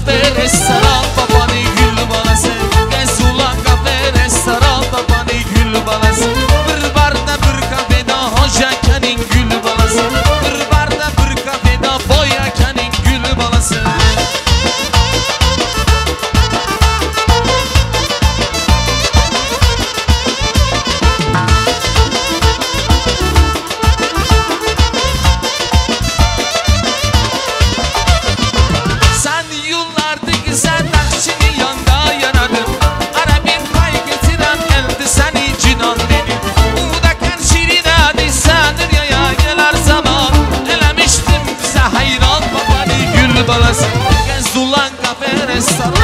kafe restoran babanı gül balası. Gezulan kafe restoran babanı gül balası. Bir barda bir kafede hoca kenin gül balası. Bir barda bir kafede boya kenin gül balası. Balası, Gezulan kafe restoran